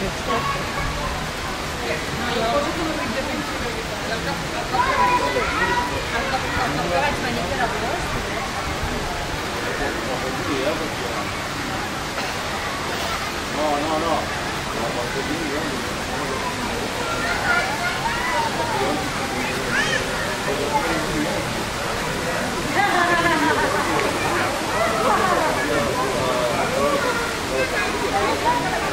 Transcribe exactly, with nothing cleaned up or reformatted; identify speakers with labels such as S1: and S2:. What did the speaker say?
S1: No, jo poso com un ric de pintura. El que vaig venir que era bosc.
S2: No, no, no. No,